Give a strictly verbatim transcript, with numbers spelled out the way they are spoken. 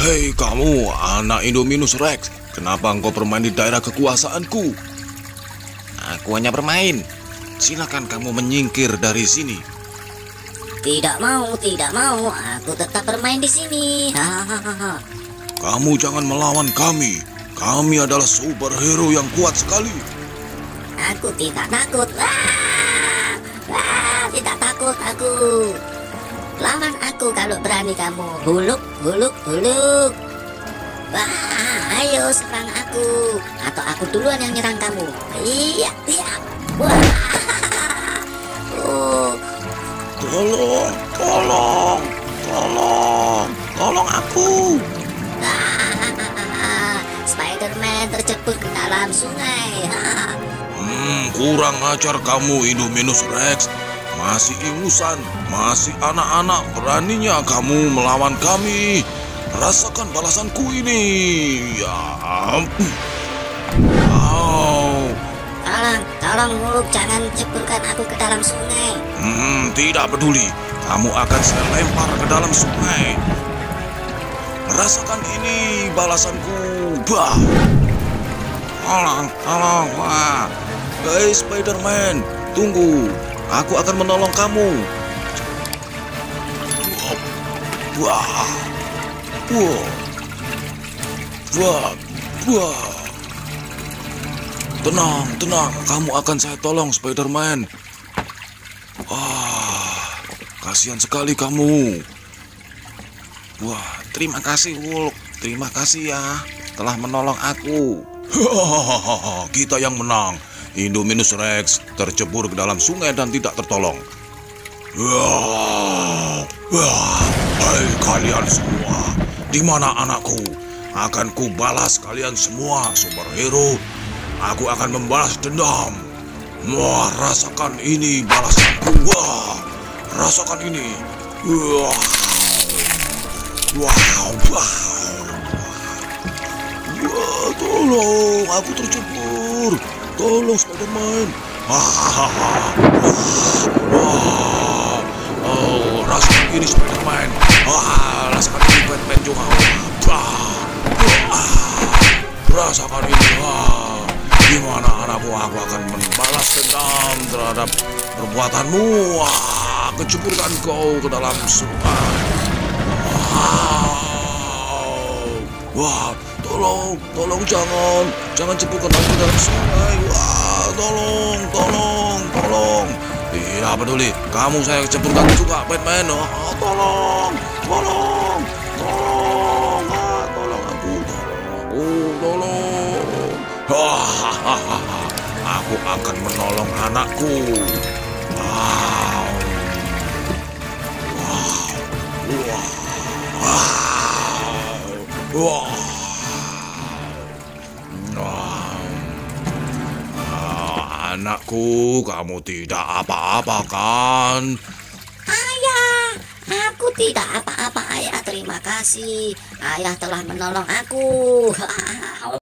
Hei kamu, anak Indominus Rex, kenapa engkau bermain di daerah kekuasaanku? Aku hanya bermain. Silakan kamu menyingkir dari sini. Tidak mau, tidak mau. Aku tetap bermain di sini. Hahaha. Kamu jangan melawan kami. Kami adalah superhero yang kuat sekali. Aku tidak takut. Wah, wah, tidak takut aku. Lawan aku kalau berani kamu. Huluk, huluk, huluk. Wah, ayo serang aku. Atau aku duluan yang nyerang kamu. Iya, iya. Wah. Oh. Tolong, tolong, tolong, tolong aku. Ah, Spider-Man terjebak ke dalam sungai. Ah. Hmm, kurang ajar kamu Indominus Rex. Masih ingusan, masih anak-anak, beraninya kamu melawan kami. Rasakan balasanku ini. Ya ampun. Au. Tolong, tolong Huluk, jangan ceburkan aku ke dalam sungai. Hmm, tidak peduli. Kamu akan saya lempar ke dalam sungai. Rasakan ini balasanku. Bah. Tolong, tolong, wah. Guys, Spider-Man, tunggu. Aku akan menolong kamu. Wah. Wah. Wah. Wah. Tenang, tenang. Kamu akan saya tolong, Spider-Man. Wah, kasihan sekali kamu. Wah, terima kasih Hulk. Terima kasih ya telah menolong aku. Hahaha, kita yang menang. Indominus Rex tercebur ke dalam sungai dan tidak tertolong. Wah, wah, hai kalian semua. Di mana anakku? Akan ku balas kalian semua, superhero. Aku akan membalas dendam. Wah, rasakan ini balasanku. Wah, rasakan ini. Wah, wow, wow. Wah, tolong, aku tercebur. Tolong, Spider-Man. Wah, wah. Oh, rasakan ini, Spider-Man. Wah, rasakan ini, Batman juga. Wah, wah. Rasakan ini. Wah. Gimana anakku, aku akan membalas dendam terhadap perbuatanmu. Wah, keceburkan kau ke dalam sungai. Wow. Wah, tolong, tolong jangan, jangan ceburkan aku ke dalam sungai. Wah, tolong, tolong, tolong. Tidak peduli, kamu saya ceburkan juga, Batman. Oh, tolong, tolong, tolong, ah, tolong aku, tolong aku, tolong. Hahaha, aku akan menolong anakku. Wow. Wow. Wow. Wow. Wow. Ah, anakku, kamu tidak apa-apa kan? Ayah, aku tidak apa-apa ayah. Terima kasih. Ayah telah menolong aku.